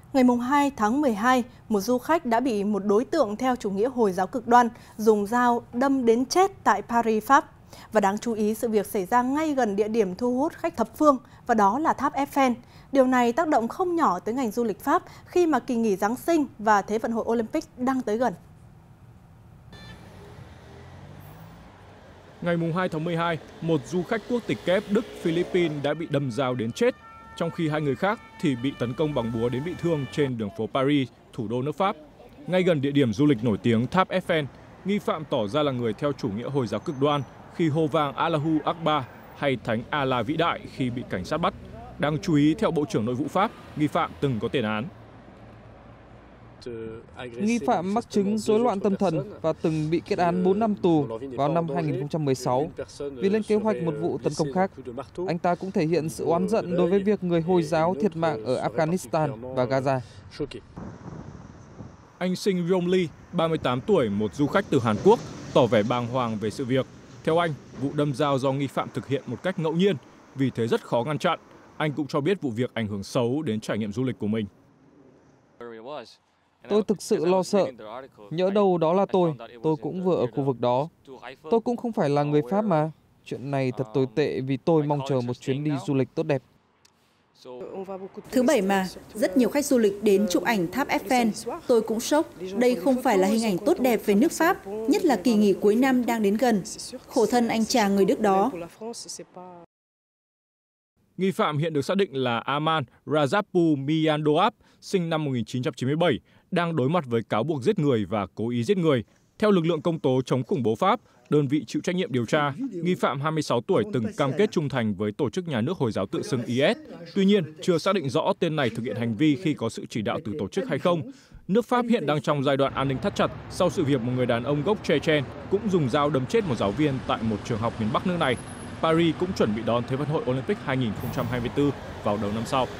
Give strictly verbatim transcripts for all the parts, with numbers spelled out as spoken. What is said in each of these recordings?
Ngày hai tháng mười hai, một du khách đã bị một đối tượng theo chủ nghĩa Hồi giáo cực đoan dùng dao đâm đến chết tại Paris, Pháp. Và đáng chú ý, sự việc xảy ra ngay gần địa điểm thu hút khách thập phương, và đó là tháp Eiffel. Điều này tác động không nhỏ tới ngành du lịch Pháp khi mà kỳ nghỉ Giáng sinh và Thế vận hội Olympic đang tới gần. Ngày hai tháng mười hai, một du khách quốc tịch kép Đức, Philippines đã bị đâm dao đến chết, trong khi hai người khác thì bị tấn công bằng búa đến bị thương trên đường phố Paris, thủ đô nước Pháp. Ngay gần địa điểm du lịch nổi tiếng tháp Eiffel, nghi phạm tỏ ra là người theo chủ nghĩa Hồi giáo cực đoan khi hô vang Allahu Akbar hay Thánh Allah vĩ đại khi bị cảnh sát bắt. Đáng chú ý, theo Bộ trưởng Nội vụ Pháp, nghi phạm từng có tiền án. Nghi phạm mắc chứng rối loạn tâm thần và từng bị kết án bốn năm tù vào năm hai nghìn không trăm mười sáu vì lên kế hoạch một vụ tấn công khác. Anh ta cũng thể hiện sự oán giận đối với việc người Hồi giáo thiệt mạng ở Afghanistan và Gaza. Anh Sinh Yong Lee, ba mươi tám tuổi, một du khách từ Hàn Quốc, tỏ vẻ bàng hoàng về sự việc. Theo anh, vụ đâm dao do nghi phạm thực hiện một cách ngẫu nhiên, vì thế rất khó ngăn chặn. Anh cũng cho biết vụ việc ảnh hưởng xấu đến trải nghiệm du lịch của mình. Tôi thực sự lo sợ. Nhỡ đâu đó là tôi, tôi cũng vừa ở khu vực đó. Tôi cũng không phải là người Pháp mà. Chuyện này thật tồi tệ vì tôi mong chờ một chuyến đi du lịch tốt đẹp. Thứ Bảy mà, rất nhiều khách du lịch đến chụp ảnh tháp Eiffel. Tôi cũng sốc. Đây không phải là hình ảnh tốt đẹp về nước Pháp, nhất là kỳ nghỉ cuối năm đang đến gần. Khổ thân anh chàng người Đức đó. Nghi phạm hiện được xác định là Aman Rajapu Miyandoab, sinh năm một nghìn chín trăm chín mươi bảy, đang đối mặt với cáo buộc giết người và cố ý giết người. Theo lực lượng công tố chống khủng bố Pháp, đơn vị chịu trách nhiệm điều tra, nghi phạm hai mươi sáu tuổi từng cam kết trung thành với tổ chức nhà nước Hồi giáo tự xưng i ét. Tuy nhiên, chưa xác định rõ tên này thực hiện hành vi khi có sự chỉ đạo từ tổ chức hay không. Nước Pháp hiện đang trong giai đoạn an ninh thắt chặt sau sự việc một người đàn ông gốc Chechen cũng dùng dao đâm chết một giáo viên tại một trường học miền Bắc nước này. Paris cũng chuẩn bị đón Thế vận hội Olympic hai nghìn không trăm hai mươi tư vào đầu năm sau.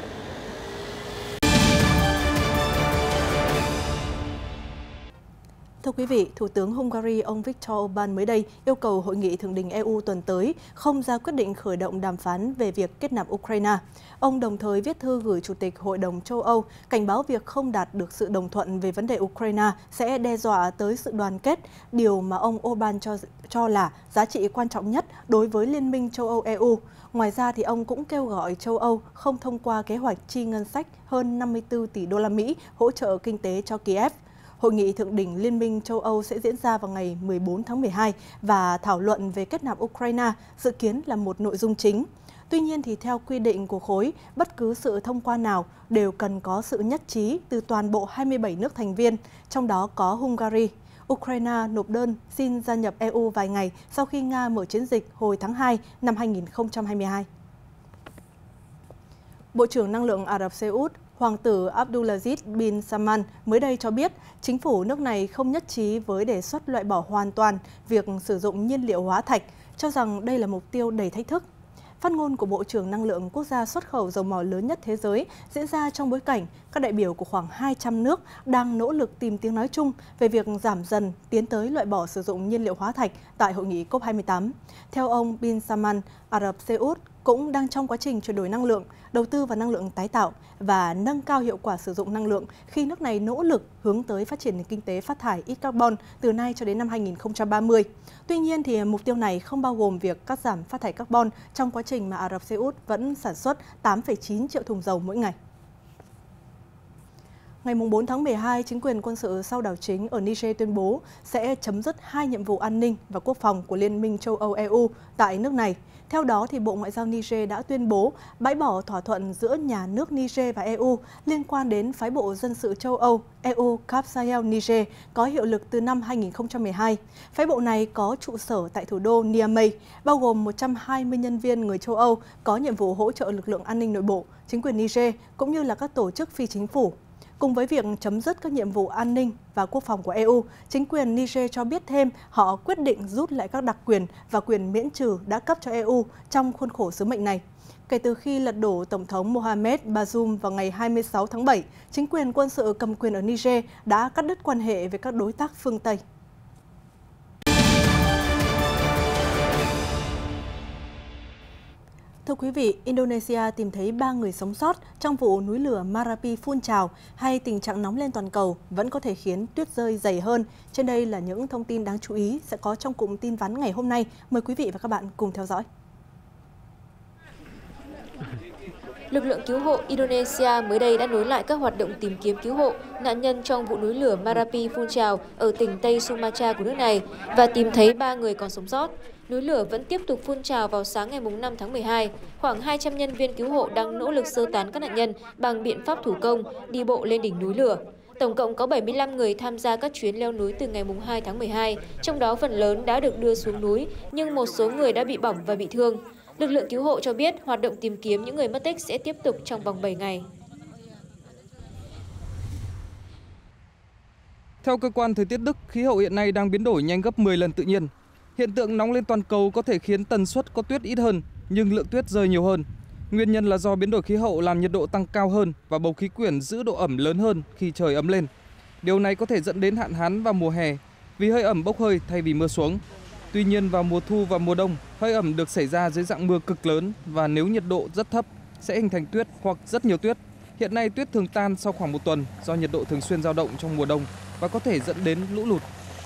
Thưa quý vị, Thủ tướng Hungary ông Viktor Orbán mới đây yêu cầu Hội nghị Thượng đỉnh e u tuần tới không ra quyết định khởi động đàm phán về việc kết nạp Ukraine. Ông đồng thời viết thư gửi Chủ tịch Hội đồng châu Âu, cảnh báo việc không đạt được sự đồng thuận về vấn đề Ukraine sẽ đe dọa tới sự đoàn kết, điều mà ông Orbán cho, cho là giá trị quan trọng nhất đối với Liên minh châu Âu e u. Ngoài ra, thì ông cũng kêu gọi châu Âu không thông qua kế hoạch chi ngân sách hơn năm mươi tư tỷ đô la Mỹ hỗ trợ kinh tế cho Kiev. Hội nghị thượng đỉnh Liên minh châu Âu sẽ diễn ra vào ngày mười bốn tháng mười hai và thảo luận về kết nạp Ukraine dự kiến là một nội dung chính. Tuy nhiên, thì theo quy định của khối, bất cứ sự thông qua nào đều cần có sự nhất trí từ toàn bộ hai mươi bảy nước thành viên, trong đó có Hungary. Ukraine nộp đơn xin gia nhập e u vài ngày sau khi Nga mở chiến dịch hồi tháng hai năm hai nghìn không trăm hai mươi hai. Bộ trưởng Năng lượng Ả Rập Xê Út Hoàng tử Abdulaziz bin Salman mới đây cho biết chính phủ nước này không nhất trí với đề xuất loại bỏ hoàn toàn việc sử dụng nhiên liệu hóa thạch, cho rằng đây là mục tiêu đầy thách thức. Phát ngôn của Bộ trưởng Năng lượng quốc gia xuất khẩu dầu mỏ lớn nhất thế giới diễn ra trong bối cảnh các đại biểu của khoảng hai trăm nước đang nỗ lực tìm tiếng nói chung về việc giảm dần tiến tới loại bỏ sử dụng nhiên liệu hóa thạch tại hội nghị cốp hai mươi tám. Theo ông bin Salman, Ả Rập Xê Út cũng đang trong quá trình chuyển đổi năng lượng, đầu tư vào năng lượng tái tạo và nâng cao hiệu quả sử dụng năng lượng khi nước này nỗ lực hướng tới phát triển nền kinh tế phát thải ít carbon từ nay cho đến năm hai nghìn không trăm ba mươi. Tuy nhiên, thì mục tiêu này không bao gồm việc cắt giảm phát thải carbon trong quá trình mà Ả Rập Xê Út vẫn sản xuất tám phẩy chín triệu thùng dầu mỗi ngày. Ngày bốn tháng mười hai, chính quyền quân sự sau đảo chính ở Niger tuyên bố sẽ chấm dứt hai nhiệm vụ an ninh và quốc phòng của Liên minh châu Âu e u tại nước này. Theo đó, thì Bộ Ngoại giao Niger đã tuyên bố bãi bỏ thỏa thuận giữa nhà nước Niger và e u liên quan đến phái bộ dân sự châu Âu e u Cap Sahel Niger có hiệu lực từ năm hai nghìn không trăm mười hai. Phái bộ này có trụ sở tại thủ đô Niamey, bao gồm một trăm hai mươi nhân viên người châu Âu có nhiệm vụ hỗ trợ lực lượng an ninh nội bộ, chính quyền Niger cũng như là các tổ chức phi chính phủ. Cùng với việc chấm dứt các nhiệm vụ an ninh và quốc phòng của e u, chính quyền Niger cho biết thêm họ quyết định rút lại các đặc quyền và quyền miễn trừ đã cấp cho e u trong khuôn khổ sứ mệnh này. Kể từ khi lật đổ Tổng thống Mohamed Bazoum vào ngày hai mươi sáu tháng bảy, chính quyền quân sự cầm quyền ở Niger đã cắt đứt quan hệ với các đối tác phương Tây. Thưa Thưa quý vị, Indonesia tìm thấy ba người sống sót trong vụ núi lửa Merapi phun trào hay tình trạng nóng lên toàn cầu vẫn có thể khiến tuyết rơi dày hơn. Trên đây là những thông tin đáng chú ý sẽ có trong cụm tin vắn ngày hôm nay. Mời quý vị và các bạn cùng theo dõi. Lực lượng cứu hộ Indonesia mới đây đã nối lại các hoạt động tìm kiếm cứu hộ nạn nhân trong vụ núi lửa Merapi phun trào ở tỉnh Tây Sumatra của nước này và tìm thấy ba người còn sống sót. Núi lửa vẫn tiếp tục phun trào vào sáng ngày năm tháng mười hai. Khoảng hai trăm nhân viên cứu hộ đang nỗ lực sơ tán các nạn nhân bằng biện pháp thủ công, đi bộ lên đỉnh núi lửa. Tổng cộng có bảy mươi lăm người tham gia các chuyến leo núi từ ngày hai tháng mười hai, trong đó phần lớn đã được đưa xuống núi, nhưng một số người đã bị bỏng và bị thương. Lực lượng cứu hộ cho biết hoạt động tìm kiếm những người mất tích sẽ tiếp tục trong vòng bảy ngày. Theo cơ quan thời tiết Đức, khí hậu hiện nay đang biến đổi nhanh gấp mười lần tự nhiên. Hiện tượng nóng lên toàn cầu có thể khiến tần suất có tuyết ít hơn, nhưng lượng tuyết rơi nhiều hơn. Nguyên nhân là do biến đổi khí hậu làm nhiệt độ tăng cao hơn và bầu khí quyển giữ độ ẩm lớn hơn khi trời ấm lên. Điều này có thể dẫn đến hạn hán vào mùa hè vì hơi ẩm bốc hơi thay vì mưa xuống. Tuy nhiên vào mùa thu và mùa đông, hơi ẩm được xảy ra dưới dạng mưa cực lớn và nếu nhiệt độ rất thấp sẽ hình thành tuyết hoặc rất nhiều tuyết. Hiện nay tuyết thường tan sau khoảng một tuần do nhiệt độ thường xuyên dao động trong mùa đông và có thể dẫn đến lũ lụt.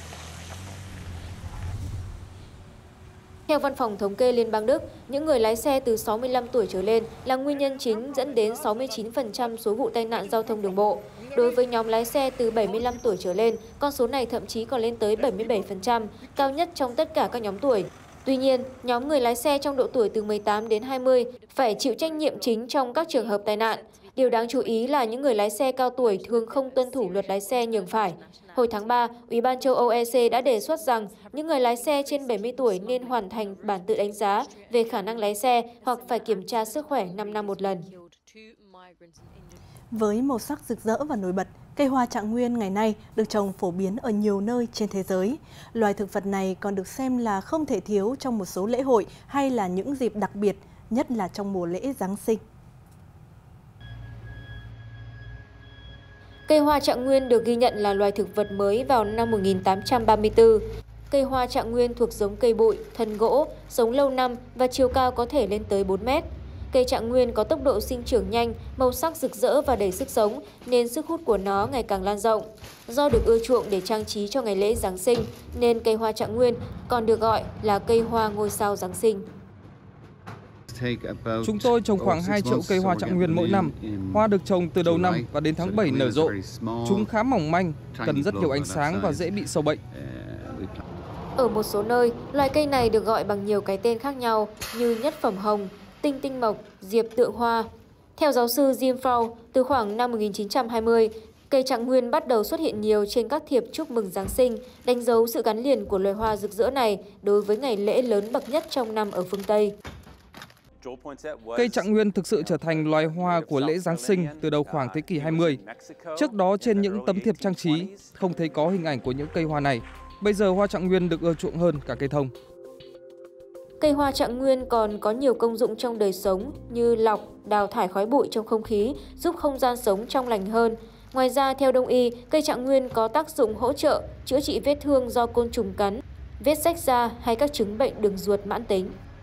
Theo Văn phòng Thống kê Liên bang Đức, những người lái xe từ sáu mươi lăm tuổi trở lên là nguyên nhân chính dẫn đến sáu mươi chín phần trăm số vụ tai nạn giao thông đường bộ. Đối với nhóm lái xe từ bảy mươi lăm tuổi trở lên, con số này thậm chí còn lên tới bảy mươi bảy phần trăm, cao nhất trong tất cả các nhóm tuổi. Tuy nhiên, nhóm người lái xe trong độ tuổi từ mười tám đến hai mươi phải chịu trách nhiệm chính trong các trường hợp tai nạn. Điều đáng chú ý là những người lái xe cao tuổi thường không tuân thủ luật lái xe nhường phải. Hồi tháng ba, Ủy ban châu Âu E C đã đề xuất rằng những người lái xe trên bảy mươi tuổi nên hoàn thành bản tự đánh giá về khả năng lái xe hoặc phải kiểm tra sức khỏe năm năm một lần. Với màu sắc rực rỡ và nổi bật, cây hoa trạng nguyên ngày nay được trồng phổ biến ở nhiều nơi trên thế giới. Loài thực vật này còn được xem là không thể thiếu trong một số lễ hội hay là những dịp đặc biệt, nhất là trong mùa lễ Giáng sinh. Cây hoa trạng nguyên được ghi nhận là loài thực vật mới vào năm một nghìn tám trăm ba mươi tư. Cây hoa trạng nguyên thuộc giống cây bụi, thân gỗ, sống lâu năm và chiều cao có thể lên tới bốn mét. Cây trạng nguyên có tốc độ sinh trưởng nhanh, màu sắc rực rỡ và đầy sức sống, nên sức hút của nó ngày càng lan rộng. Do được ưa chuộng để trang trí cho ngày lễ Giáng sinh, nên cây hoa trạng nguyên còn được gọi là cây hoa ngôi sao Giáng sinh. Chúng tôi trồng khoảng hai triệu cây hoa trạng nguyên mỗi năm. Hoa được trồng từ đầu năm và đến tháng bảy nở rộ. Chúng khá mỏng manh, cần rất nhiều ánh sáng và dễ bị sâu bệnh. Ở một số nơi, loài cây này được gọi bằng nhiều cái tên khác nhau như nhất phẩm hồng, tinh tinh mộc, diệp tượng hoa. Theo giáo sư Jim Frow, từ khoảng năm một nghìn chín trăm hai mươi, cây trạng nguyên bắt đầu xuất hiện nhiều trên các thiệp chúc mừng Giáng sinh, đánh dấu sự gắn liền của loài hoa rực rỡ này đối với ngày lễ lớn bậc nhất trong năm ở phương Tây. Cây trạng nguyên thực sự trở thành loài hoa của lễ Giáng sinh từ đầu khoảng thế kỷ hai mươi. Trước đó trên những tấm thiệp trang trí không thấy có hình ảnh của những cây hoa này. Bây giờ hoa trạng nguyên được ưa chuộng hơn cả cây thông. Cây hoa trạng nguyên còn có nhiều công dụng trong đời sống như lọc, đào thải khói bụi trong không khí, giúp không gian sống trong lành hơn. Ngoài ra, theo Đông y, cây trạng nguyên có tác dụng hỗ trợ, chữa trị vết thương do côn trùng cắn, vết rách da hay các chứng bệnh đường ruột mãn tính.